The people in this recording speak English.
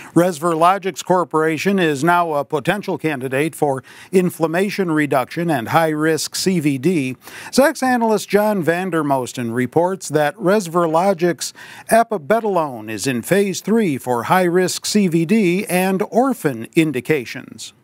Resverlogix Corporation is now a potential candidate for inflammation reduction and high-risk CVD. Zacks analyst John Vandermosten reports that Resverlogix Apabetalone is in Phase 3 for high-risk CVD and Orphan indications.